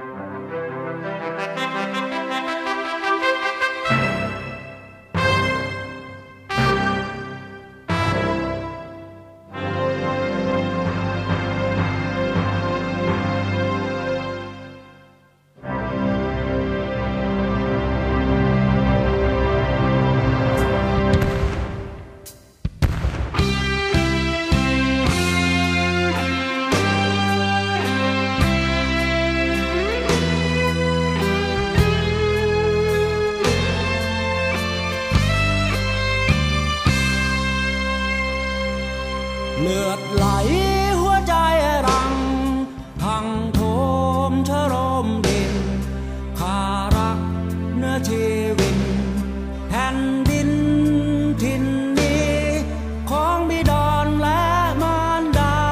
เลือดไหลหัวใจรังพังโถมชโรมดินข้ารักเนื้อชีวิตแผ่นดินถิ่นนี้ของบิดาและมารดา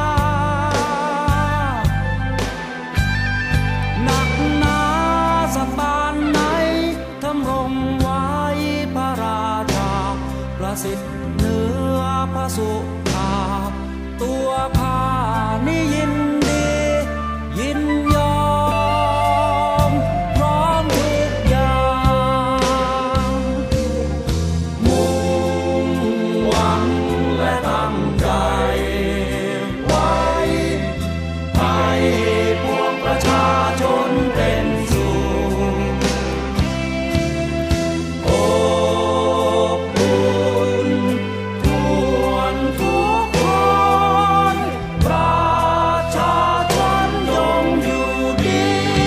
หนักหนาสักปานไหนทำรงไว้พระราชาประสิทธิ์เหนือพระสุธาตัวข้านี่ยินดียินยอมพร้อมทุกอย่างมุ่งหวังและตั้งใจไว้ให้พวกประชาชนเป็นสุขอบอุ่นทวนทุกคนประชาชนยงอยู่ดี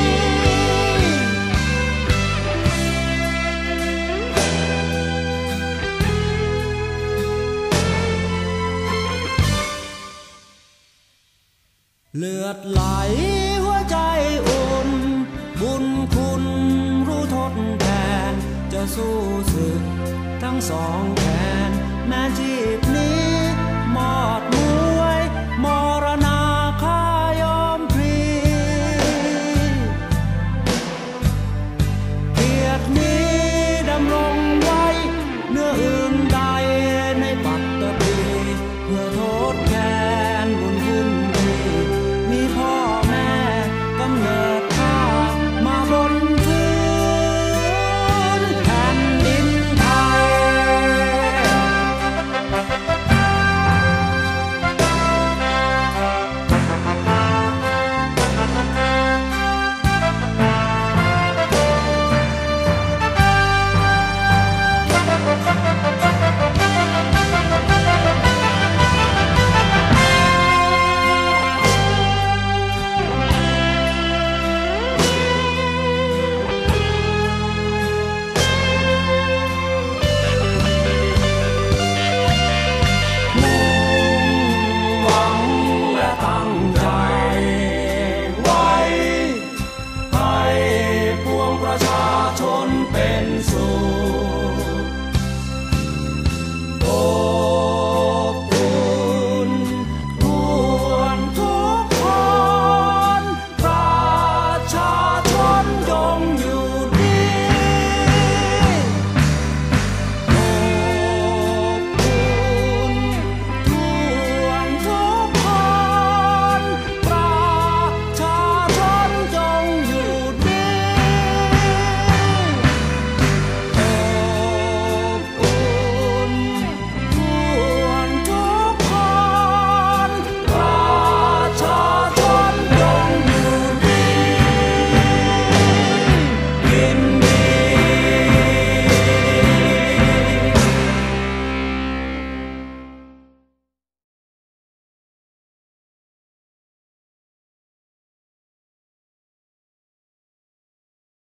เลือดไหลหัวใจอุ่นบุญคุณรู้ทดแทนจะสู้ศึกทั้งสองแขนแม้ชีพนี้มอด